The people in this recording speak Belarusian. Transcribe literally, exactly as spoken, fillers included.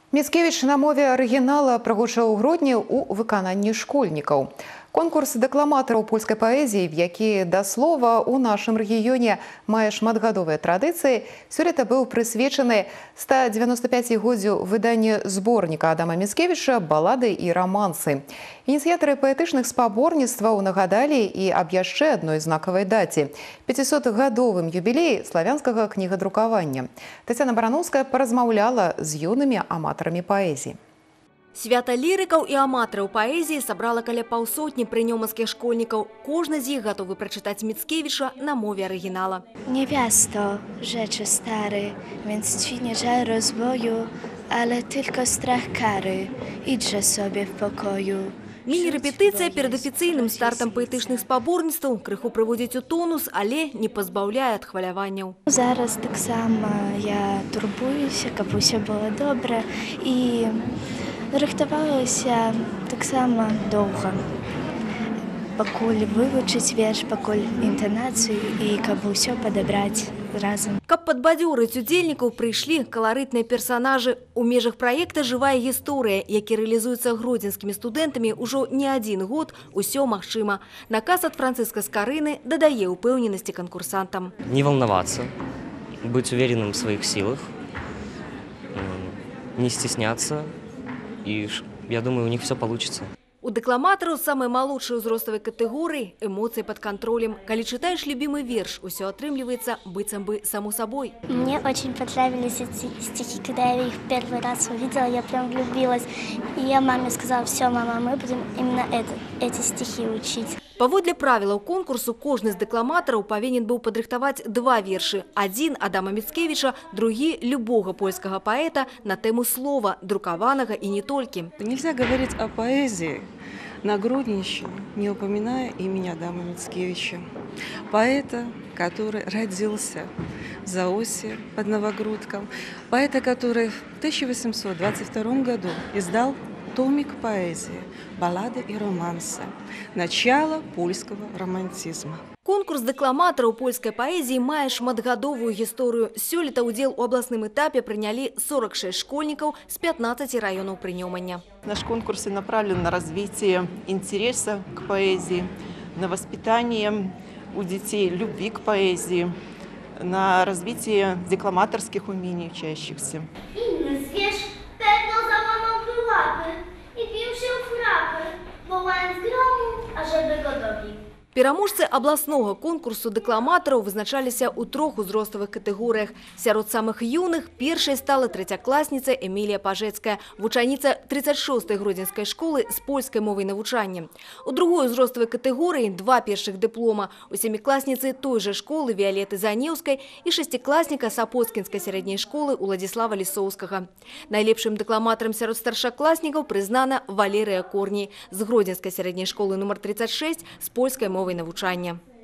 Міцкевіч на мове арыгінала прагучаў у грудні ў выкананні школьнікаў. Конкурс дэкламатараў польскай паэзіі, які да слова у нашым рэгіёне мае шматгадовыя традыцыі, сёлета быў прысвечаны ста дзевяноста пяцігоддзю выдання зборніка Адама Міцкевіча «Балады і рамансы». Ініцыятары паэтычных спаборніцтваў нагадалі і аб яшчэ адной знакавай даце – пяцісотгадовым юбілеі славянскага кнігадрукавання. Тацяна Барановская паразмаўляла з юнымі аматарамі паэзіі. Свята лірыкаў і аматараў паэзіі сабрала каля паўсотні прынёманскіх школьнікаў. Кожны з іх гатовы прачытаць Міцкевіча на мове арыгінала. Niewiasto, rzeczy stary, więc ci nie żal rozwoju, ale tylko strach kary. Idźże sobie w pokoju. Міні-рэпетыцыя перад афіцыйным стартам паэтычных спаборніцтваў крыху прыводзіць у тонус, але не пазбаўляе ад хваляванняў. Зараз таксама я турбуюся, каб усё было добра і рыхтавалася таксама доўга. Пакуль вывучыць верш, пакуль інтанацыю і каб усё падабраць разам. Каб падбадзёрыць удзельнікаў, прыйшлі каларытныя персанажы. У межах праекта «Жывая гісторыя», які рэалізуецца гродзенскімі студэнтамі ўжо не адзін год, усё магчыма. Наказ ад Францыска Скарыны дадае ўпэўненасці канкурсантам. Не волноваться, быть уверенным в своих силах, не стесняться, и я думаю, у них все получится. У дэкламатараў самай малодшай узроставай катэгорыі эмоцыі пад кантролем. Калі чытаеш любімы верш, усё атрымліваецца быццам бы само собой. Мне очень понравились эти стихи. Когда я их первый раз увидела, я прям влюбилась. И я маме сказала: все, мама, мы будем именно это, эти стихи учить. Паводле правілаў конкурсу, кожны з дэкламатараў павінен быў падрыхтаваць два вершы. Адзін Адама Міцкевіча, другі любога польскага паэта на тэму слова, друкаванага і не толькі. Нельзя говорить о поэзии на Гродненщине, не упоминая имени Адама Міцкевича. Поэта, который родился в Заосе под Новогрудком. Поэта, который в тысяча восемьсот двадцать втором году издал томик поэзии «Баллады и романсы». Начало польского романтизма. Конкурс дэкламатараў польскай паэзіі мае шматгадовую гісторыю. Сёлета ўдзел у абласным этапе прынялі сорок шесть школьников с пятнадцати районов Прынёмання. Наш конкурс направлен на развитие интереса к поэзии, на воспитание у детей любви к поэзии, на развитие декламаторских умений учащихся. Inny zwierz pewno załamał łapy i pił się frapy, wołając gromu, ażeby go dobił. Пераможцы абласнога конкурсу дэкламатараў вызначаліся ў трох узроставых катэгорыях. Сярод самых юных першай стала трэцякласніца Эмілія Пажэцкая, вучаніца тридцать шостой гродзенскай школы з польскай мовай навучання. У другой узроставай катэгорыі два першых дыплома у сямікласніцы той жа школы Віалеты Занеўскай і шасцікласніка Сапоцкінскай сярэдняй школы Уладзіслава Лісоўскага. Найлепшым дэкламатарам сярод старшакласнікаў прызнана Валерыя Корній з гродзенскай сярэдняй школы нумар тридцать шесть з польскай мовай навучання.